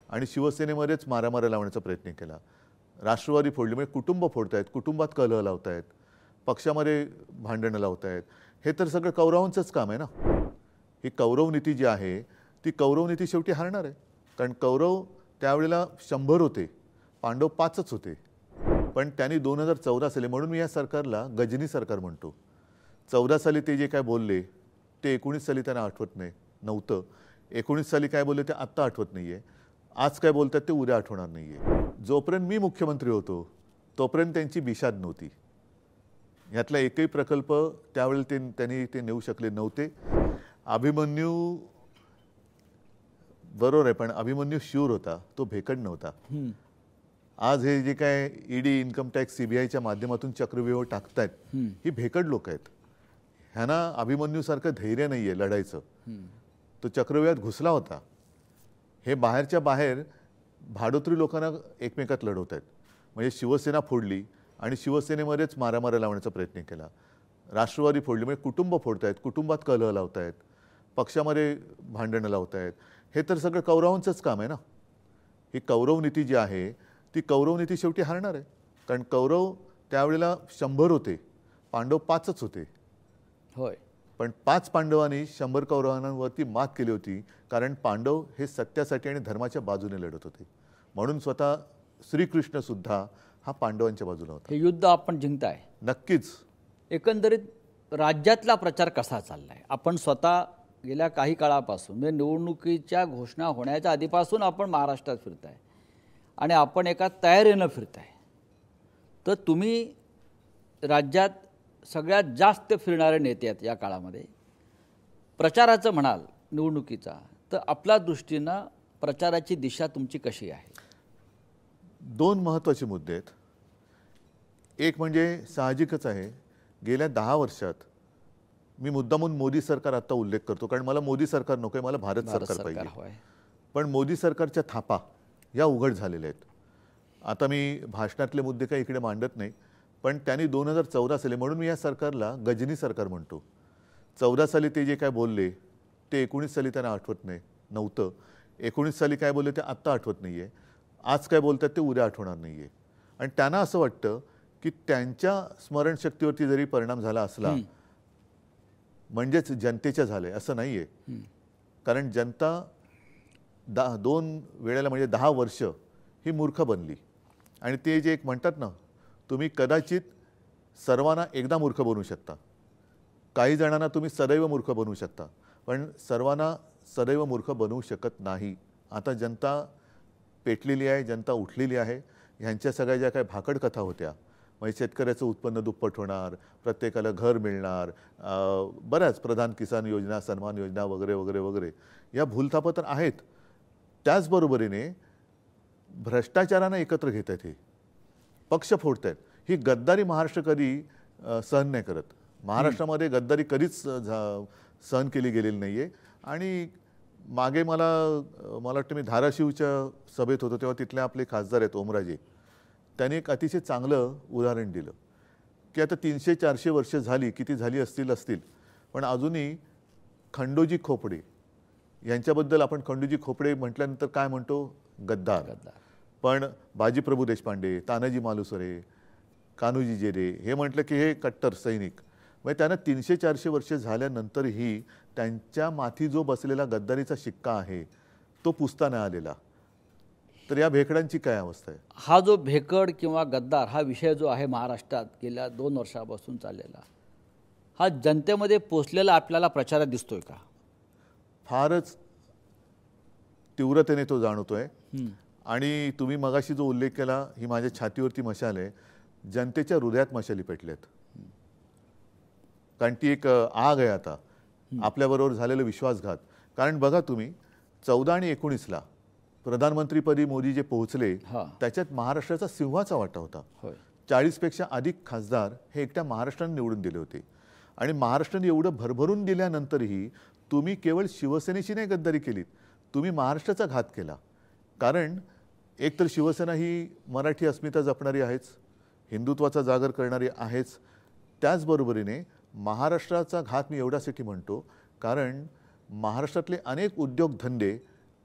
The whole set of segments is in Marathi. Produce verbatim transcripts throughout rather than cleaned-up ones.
आणि शिवसेनेमध्येच मारामाऱ्या लावण्याचा प्रयत्न केला. राष्ट्रवादी फोडली म्हणजे कुटुंब फोडतायत, कुटुंबात कलह लावतायत, पक्षामध्ये भांडणं लावतायत. हे तर सगळं कौरवांचंच काम आहे ना. ही कौरव नीती जी आहे ती कौरव नीती शेवटी हारणार आहे. कारण कौरव त्यावेळेला शंभर होते, पांडव पाचच होते. पण त्यांनी दोन हजार चौदा साली, म्हणून मी या सरकारला गजनी सरकार म्हणतो. चौदा साली ते जे काय बोलले ते एकोणीस साली त्यांना आठवत नाही नव्हतं. एकोणीस साली काय बोलले ते आत्ता आठवत नाही आहे. आज काय बोलतात ते उद्या आठवणार नाही आहे. जोपर्यंत मी मुख्यमंत्री होतो तोपर्यंत त्यांची बिशाद नव्हती. यातला एकही प्रकल्प त्यावेळेला ते त्यांनी ते नेऊ शकले नव्हते. अभिमन्यू बरोबर आहे, पण अभिमन्यू शूर होता, तो भेकड नव्हता. आज हे जे काय ईडी, इन्कम टॅक्स, सीबीआयच्या माध्यमातून चक्रव्यूह टाकतायत ही भेकड लोक आहेत. ह्यांना अभिमन्यूसारखं धैर्य नाही आहे लढायचं. तो चक्रव्यूहात घुसला होता. हे बाहेरच्या बाहेर भाडोत्री लोकांना एकमेकात लढवत आहेत. म्हणजे शिवसेना फोडली आणि शिवसेनेमध्येच मारामाऱ्या लावण्याचा प्रयत्न केला. राष्ट्रवादी फोडली म्हणजे कुटुंब फोडतायत, कुटुंबात कलह लावतायत, पक्षामध्ये भांडणं लावतायत. हे तर सगळं कौरवांचंच काम आहे ना. ही कौरव नीती जी आहे ती कौरव नीती शेवटी हारणार आहे. कारण कौरव त्यावेळेला शंभर होते, पांडव पाचच होते. होय, पण पाच पांडवांनी शंभर कौरवांवरती मात केली होती. कारण पांडव हे सत्यासाठी आणि धर्माच्या बाजूने लढत होते. म्हणून स्वतः श्रीकृष्ण सुद्धा हा पांडवांच्या बाजूला होता. हे युद्ध आपण जिंकताय नक्कीच. एकंदरीत राज्यातला प्रचार कसा चाललाय? आपण स्वतः गेल्या काही काळापासून म्हणजे निवडणुकीच्या घोषणा होण्याच्या आधीपासून आपण महाराष्ट्रात फिरताय आणि आपण एका तयारीनं फिरताय. तर तुम्ही राज्यात सगळ्यात जास्त फिरणारे नेते आहेत या काळामध्ये. प्रचाराचं म्हणाल निवडणुकीचा, तर आपल्या दृष्टीनं प्रचाराची दिशा तुमची कशी आहे? दोन महत्त्वाचे मुद्दे आहेत. एक म्हणजे साहजिकच आहे, गेल्या दहा वर्षात मी मुद्दामून मोदी सरकार आता उल्लेख करतो कारण मला मोदी सरकार नको आहे, मला भारत सरकार पाहिजे. पण मोदी सरकारच्या थापा या उघड झालेल्या आहेत. आता मी भाषणातले मुद्दे काही इकडे मांडत नाही, पण त्यांनी दोन हजार चौदा साली, म्हणून मी या सरकारला गजनी सरकार म्हणतो. चौदा साली ते जे काय बोलले ते एकोणीस साली त्यांना आठवत नाही नव्हतं. एकोणीस साली काय बोलले ते आत्ता आठवत नाही आहे. आज काय बोलतात ते उद्या आठवणार नाही आहे. आणि त्यांना असं वाटतं की त्यांच्या स्मरणशक्तीवरती जरी परिणाम झाला असला म्हणजेच जनतेच्या झाले, असं नाही आहे. कारण जनता दहा दोन वेळेला म्हणजे दहा वर्ष ही मूर्ख बनली. आणि ते जे एक म्हणतात ना, तुम्ही कदाचित सर्वांना एकदा मूर्ख बनवू शकता, काही जणांना तुम्ही सदैव मूर्ख बनवू शकता, पण सर्वांना सदैव मूर्ख बनवू शकत नाही. आता जनता पेटलेली आहे, जनता उठलेली आहे. ह्यांच्या सगळ्या ज्या काही भाकड कथा होत्या, म्हणजे शेतकऱ्याचं उत्पन्न दुप्पट होणार, प्रत्येकाला घर मिळणार, बऱ्याच प्रधान किसान योजना, सन्मान योजना वगैरे वगैरे वगैरे, या भूलथापा तर आहेत. त्याचबरोबरीने भ्रष्टाचारांना एकत्र घेत आहेत, हे पक्ष फोडत आहेत. ही गद्दारी महाराष्ट्र कधी सहन नाही करत. महाराष्ट्रामध्ये गद्दारी कधीच सहन केली गेलेली नाही आहे. आणि मागे मला मला वाटतं मी धाराशिवच्या सभेत होतो तेव्हा तिथले आपले खासदार आहेत ओमराजे, त्यांनी एक अतिशय चांगलं उदाहरण दिलं की आता तीनशे चारशे वर्ष झाली, किती झाली असतील असतील पण अजूनही खंडोजी खोपडे यांच्याबद्दल आपण खंडोजी खोपडे म्हटल्यानंतर काय म्हणतो? गद्दार. पण बाजीप्रभू देशपांडे, तानाजी मालुसरे, कान्होजी जेरे हे म्हटलं की हे कट्टर सैनिक. म्हणजे त्यांना तीनशे चारशे वर्ष झाल्यानंतरही त्यांच्या माथी जो बसलेला गद्दारीचा शिक्का आहे तो पुसता नाही आलेला. तर या भेकडांची काय अवस्था आहे? हा जो भेकड किंवा गद्दार हा विषय जो आहे महाराष्ट्रात गेल्या दोन वर्षापासून चाललेला, हा जनतेमध्ये पोचलेला आपल्याला प्रचारात दिसतोय का? फारच तीव्रतेने तो जाणवतोय. आणि तुम्ही मगाशी जो उल्लेख केला, ही माझ्या छातीवरती मशाल आहे, जनतेच्या हृदयात मशाली पेटल्यात. कारण ती एक आग आहे आता आपल्याबरोबर झालेलं विश्वासघात. कारण बघा तुम्ही, चौदा आणि एकोणीसला प्रधानमंत्रीपदी मोदी जे पोहोचले त्याच्यात महाराष्ट्राचा सिंहाचा वाटा होता. चाळीसपेक्षा अधिक खासदार हे एकट्या महाराष्ट्राने निवडून दिले होते. आणि महाराष्ट्राने एवढं भरभरून दिल्यानंतरही तुम्ही केवळ शिवसेनेशी नाही गद्दारी केलीत, तुम्ही महाराष्ट्राचा घात केला. कारण एक तर शिवसेना ही मराठी अस्मिता जपणारी आहेच, हिंदुत्वाचा जागर करणारी आहेच. त्याचबरोबरीने महाराष्ट्राचा घात मी एवढ्यासाठी म्हणतो कारण महाराष्ट्रातले अनेक उद्योगधंदे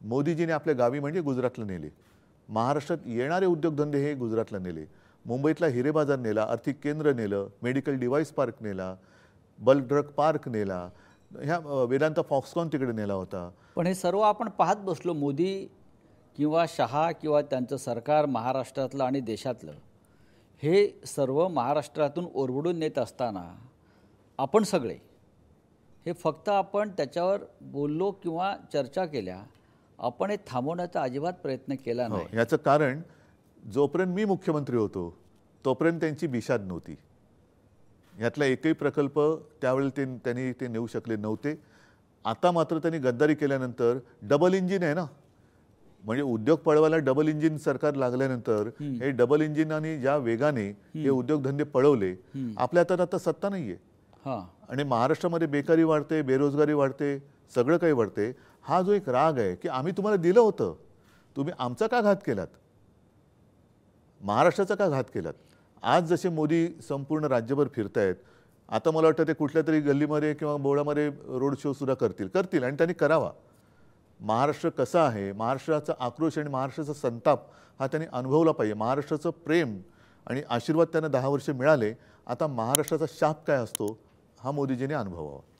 मोदीजीने आपल्या गावी म्हणजे गुजरातला नेले. महाराष्ट्रात येणारे उद्योगधंदे हे गुजरातला नेले. मुंबईतला हिरे बाजार नेला, आर्थिक केंद्र नेलं, मेडिकल डिव्हाइस पार्क नेला, बल्क ड्रग पार्क नेला, ह्या अ, वेदांता फॉक्सकॉन तिकडे नेला होता. पण हे सर्व आपण पाहत बसलो. मोदी किंवा शहा किंवा त्यांचं सरकार महाराष्ट्रातलं आणि देशातलं हे सर्व महाराष्ट्रातून ओरबडून नेत असताना आपण सगळे हे फक्त आपण त्याच्यावर बोललो किंवा चर्चा केल्या, आपण हे थांबवण्याचा अजिबात प्रयत्न केला हो, नाही. याचं कारण जोपर्यंत मी मुख्यमंत्री होतो तोपर्यंत त्यांची बिशाद नव्हती. यातला एकही प्रकल्प त्यावेळी ते त्यांनी ते नेऊ शकले नव्हते. आता मात्र त्यांनी गद्दारी केल्यानंतर डबल इंजिन आहे ना, म्हणजे उद्योग पळवायला डबल इंजिन सरकार लागल्यानंतर हे डबल इंजिनाने ज्या वेगाने हे उद्योगधंदे पळवले, आपल्या हातात आता सत्ता नाहीये. हां आणि महाराष्ट्रामध्ये बेकारी वाढते, बेरोजगारी वाढते, सगळं काही वाढते. हा जो एक राग आहे की आम्ही तुम्हाला दिलं होतं, तुम्ही आमचा का घात केलात, महाराष्ट्राचा का घात केलात. आज जसे मोदी संपूर्ण राज्यभर फिरतायत, आता मला वाटतं ते कुठल्या तरी गल्लीमध्ये किंवा बोळामध्ये रोड शो सुद्धा करतील करतील आणि त्यांनी करावा. महाराष्ट्र कसा आहे, महाराष्ट्राचा आक्रोश आणि महाराष्ट्राचा संताप हा त्यांनी अनुभवला पाहिजे. महाराष्ट्राचं प्रेम आणि आशीर्वाद त्यांना दहा वर्ष मिळाले. आता महाराष्ट्राचा शाप काय असतो हा मोदीजींनी अनुभवावा.